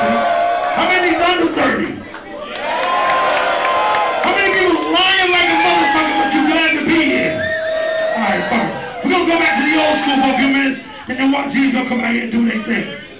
How many under 30? How many people lying like a motherfucker, but you glad to be here? All right, fuck it. We're going to go back to the old school for a few minutes, and then watch these gonna come out here and do their thing.